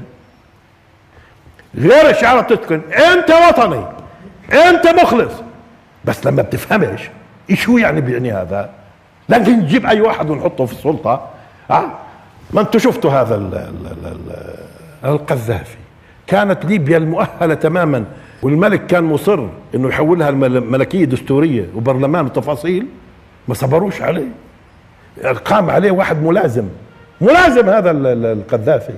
غير الشعارات بتتقن انت وطني، انت مخلص، بس لما بتفهمش شو يعني بيعني هذا، لكن نجيب اي واحد ونحطه في السلطه. ها ما انتم شفتوا هذا ال ال ال القذافي، كانت ليبيا المؤهلة تماما، والملك كان مصر انه يحولها الملكية دستورية وبرلمان وتفاصيل، ما صبروش عليه، قام عليه واحد ملازم ملازم هذا القذافي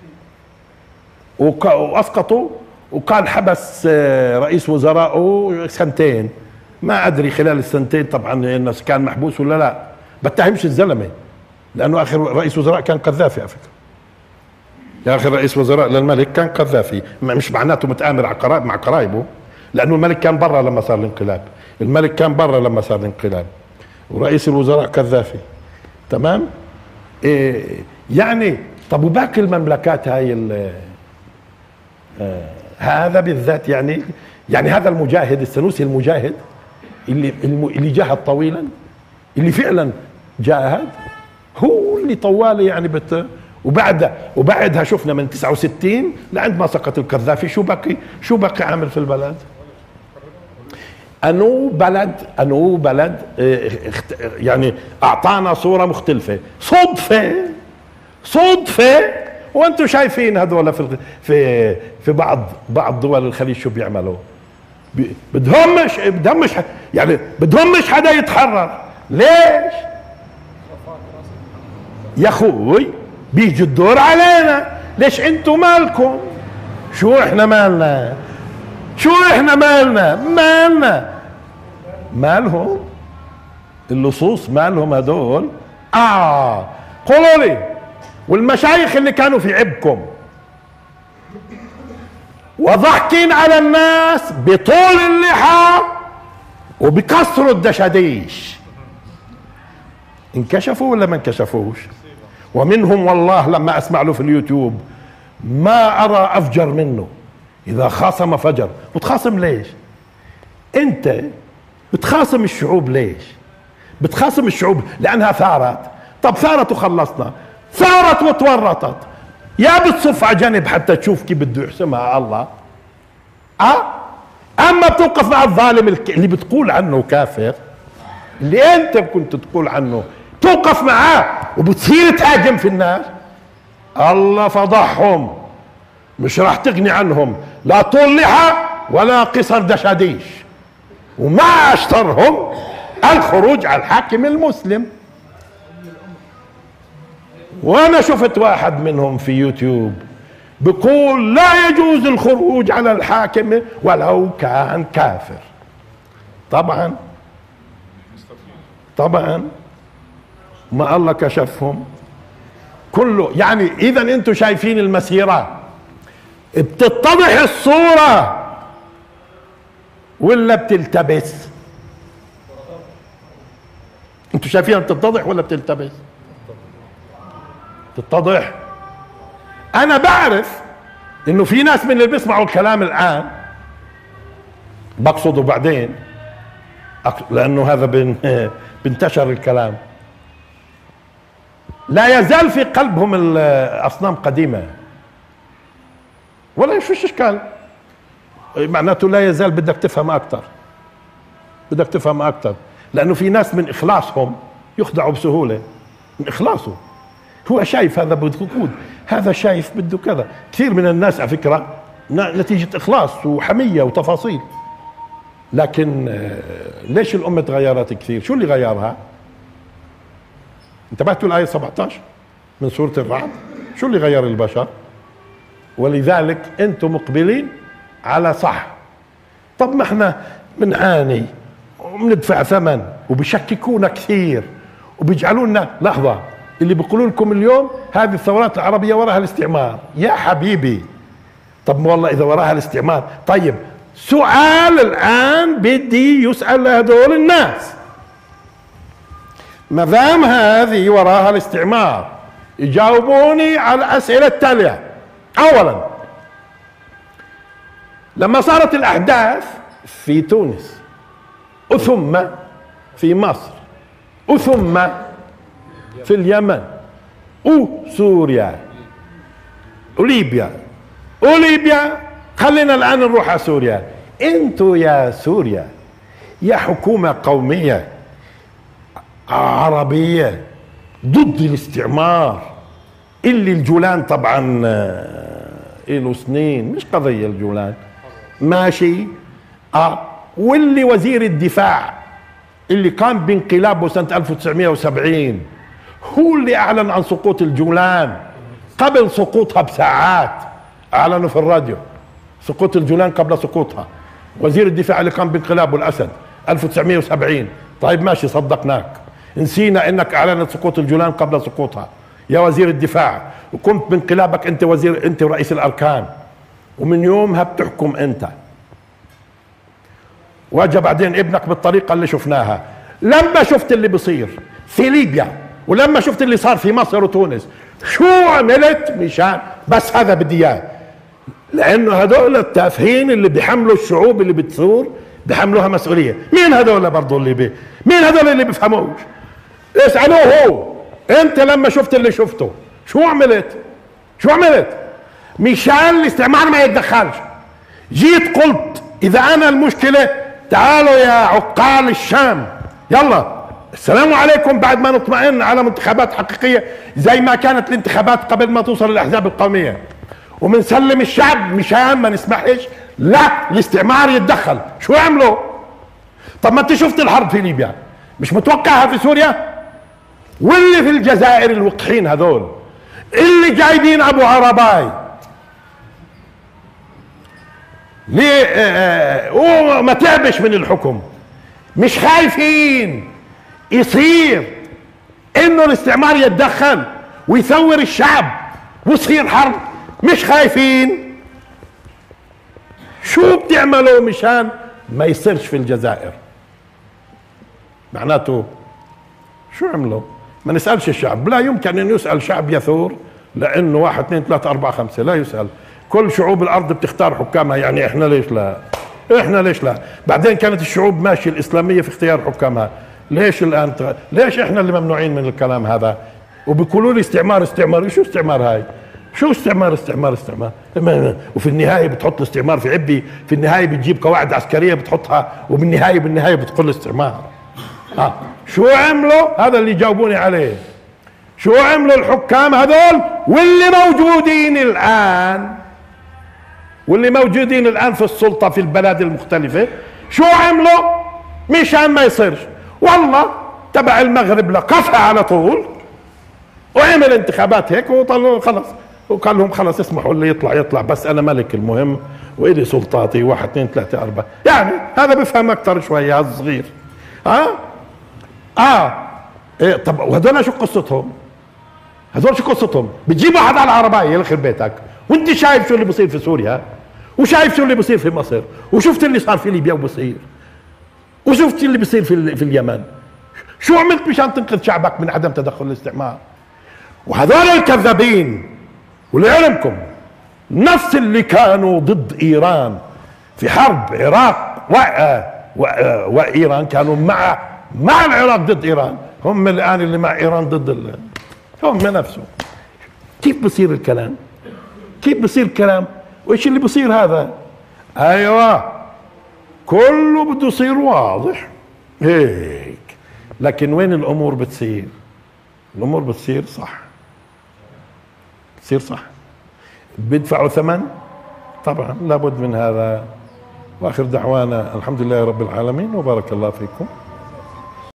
واسقطوا، وكان حبس رئيس وزرائه سنتين، ما ادري خلال السنتين طبعا الناس كان محبوس ولا لا، بتهمش الزلمه لانه اخر رئيس وزراء كان قذافي على فكره، اخر رئيس وزراء للملك كان قذافي، مش معناته متآمر على قرايب مع قرايبه، لانه الملك كان برا لما صار الانقلاب، الملك كان برا لما صار الانقلاب، ورئيس الوزراء قذافي، تمام؟ إيه يعني طب وباقي المملكات هاي آه هذا بالذات يعني يعني هذا المجاهد السنوسي المجاهد اللي اللي جاهد طويلا، اللي فعلا جاهد، هو اللي طوالي يعني بت وبعد وبعدها شفنا من تسعة وستين لعند ما سقط القذافي شو بقي شو بقي عامل في البلد؟ انو بلد انو بلد يعني اعطانا صوره مختلفه، صدفه صدفه، وانتم شايفين هذول في في في بعض بعض دول الخليج شو بيعملوا، بدهم مش بدهم مش يعني بدهم مش حدا يتحرر، ليش؟ يا اخوي بيجي الدور علينا، ليش انتم مالكم؟ شو احنا مالنا؟ شو احنا مالنا؟ مالنا مالهم اللصوص، مالهم هدول؟ اه قولوا لي، والمشايخ اللي كانوا في عبكم وضحكين على الناس بطول اللحى وبكسروا الدشاديش، انكشفوا ولا ما انكشفوش؟ ومنهم والله لما اسمع له في اليوتيوب ما ارى افجر منه، اذا خاصم فجر. وتخاصم ليش؟ انت بتخاصم الشعوب ليش؟ بتخاصم الشعوب لانها ثارت، طب ثارت وخلصنا، ثارت وتورطت، يا بتصف على جنب حتى تشوف كيف بده يحسمها الله، اه اما بتوقف مع الظالم اللي بتقول عنه كافر، اللي انت كنت تقول عنه، توقف معاه وبتصير تهاجم في الناس، الله فضحهم، مش راح تغني عنهم لا طول لحى ولا قصر دشاديش، وما اشترهم الخروج على الحاكم المسلم. وانا شفت واحد منهم في يوتيوب بيقول لا يجوز الخروج على الحاكم ولو كان كافر. طبعا طبعا ما الله كشفهم كله. يعني اذا انتم شايفين المسيرة بتتضح الصورة ولا بتلتبس؟ انتم شايفينها بتتضح ولا بتلتبس؟ تتضح. انا بعرف انه في ناس من اللي بيسمعوا الكلام الان بقصدوا بعدين، لانه هذا بنتشر الكلام، لا يزال في قلبهم الاصنام قديمة، ولا فيش اشكال، معناته لا يزال بدك تفهم اكثر، بدك تفهم اكثر، لانه في ناس من اخلاصهم يخدعوا بسهولة، من اخلاصه هو شايف هذا بده يقود، هذا شايف بده كذا. كثير من الناس على فكرة نتيجة إخلاص وحمية وتفاصيل. لكن ليش الأمة تغيرت كثير؟ شو اللي غيرها؟ انتبهتوا الآية سبعة عشر من سورة الرعد؟ شو اللي غير البشر؟ ولذلك أنتم مقبلين على صح. طب ما احنا بنعاني وبندفع ثمن وبشككونا كثير وبيجعلونا لحظة، اللي بيقولوا لكم اليوم هذه الثورات العربية وراها الاستعمار. يا حبيبي طب والله إذا وراها الاستعمار، طيب سؤال الآن بدي يسأل لهذول الناس، ما دام هذه وراها الاستعمار يجاوبوني على الأسئلة التالية. أولا، لما صارت الأحداث في تونس وثم في مصر وثم في اليمن وسوريا وليبيا وليبيا خلينا الآن نروح على سوريا. انتوا يا سوريا يا حكومة قومية عربية ضد الاستعمار اللي الجولان طبعا له سنين، مش قضية الجولان ماشي. اه واللي وزير الدفاع اللي قام بانقلابه سنة ألف وتسعمائة وسبعين هو اللي اعلن عن سقوط الجولان قبل سقوطها بساعات، اعلنوا في الراديو سقوط الجولان قبل سقوطها. وزير الدفاع اللي قام بانقلابه الاسد ألف وتسعمائة وسبعين. طيب ماشي صدقناك، نسينا انك اعلنت سقوط الجولان قبل سقوطها يا وزير الدفاع، وقمت بانقلابك انت وزير، انت ورئيس الاركان، ومن يومها بتحكم انت. واجا بعدين ابنك بالطريقه اللي شفناها. لما شفت اللي بصير في ليبيا ولما شفت اللي صار في مصر وتونس، شو عملت مشان بس هذا بدي اياه؟ لانه هذول التافهين اللي بيحملوا الشعوب اللي بتثور بيحملوها مسؤوليه. مين هذول برضه اللي بي مين هذول اللي بيفهموش؟ اسالوه هو. انت لما شفت اللي شفته شو عملت؟ شو عملت؟ مشان الاستعمار ما يتدخلش. جيت قلت اذا انا المشكله تعالوا يا عقال الشام، يلا السلام عليكم، بعد ما نطمئن على انتخابات حقيقيه زي ما كانت الانتخابات قبل ما توصل الاحزاب القوميه، ومنسلم الشعب مشان ما نسمحش لا الاستعمار يتدخل. شو عملوا؟ طب ما انت شفت الحرب في ليبيا، مش متوقعها في سوريا؟ واللي في الجزائر الوقحين هذول اللي جايبين ابو عرباي ليه آه وما تعبش من الحكم، مش خايفين يصير انه الاستعمار يتدخل ويثور الشعب ويصير حرب؟ مش خايفين؟ شو بتعملوا مشان ما يصيرش في الجزائر؟ معناته شو عملوا؟ ما نسألش الشعب، لا يمكن ان يسأل شعب يثور لانه واحد اثنين ثلاثة اربعة خمسة، لا يسأل. كل شعوب الارض بتختار حكامها، يعني احنا ليش لا؟ احنا ليش لا؟ بعدين كانت الشعوب ماشية الاسلامية في اختيار حكامها، ليش الان تغ... ليش احنا اللي ممنوعين من الكلام هذا؟ وبيقولوا لي استعمار استعمار، شو استعمار هاي؟ شو استعمار استعمار استعمار؟ وفي النهاية بتحط الاستعمار في عبي، في النهاية بتجيب قواعد عسكرية بتحطها، وبالنهاية بالنهاية بتقول استعمار. اه شو عملوا؟ هذا اللي جاوبوني عليه. شو عملوا الحكام هذول واللي موجودين الان واللي موجودين الان في السلطة في البلاد المختلفة؟ شو عملوا مشان ما يصيرش؟ والله تبع المغرب لقفها على طول وعمل انتخابات هيك وطلعوا خلص، وقال لهم خلص اسمحوا اللي يطلع يطلع، بس انا ملك المهم والي سلطاتي واحد اثنين ثلاثة اربعة. يعني هذا بفهم اكثر شوية، هذا صغير. ها اه إيه طب وهذول شو قصتهم؟ هذول شو قصتهم؟ بتجيب واحد على العربية يخرب بيتك وانت شايف شو اللي بصير في سوريا، وشايف شو اللي بصير في مصر، وشفت اللي صار في ليبيا وبصير، وشفت اللي بصير في في اليمن. شو عملت مشان تنقذ شعبك من عدم تدخل الاستعمار؟ وهذول الكذابين ولعلمكم نفس اللي كانوا ضد ايران في حرب العراق و... و... وايران، كانوا مع مع العراق ضد ايران، هم الان اللي مع ايران ضد ال... هم نفسه. كيف بصير الكلام؟ كيف بصير الكلام؟ وايش اللي بصير هذا؟ ايوه كله بده يصير واضح هيك، لكن وين الامور بتصير؟ الامور بتصير صح، بتصير صح. بيدفعوا ثمن طبعا، لابد من هذا. واخر دعوانا الحمد لله رب العالمين وبارك الله فيكم.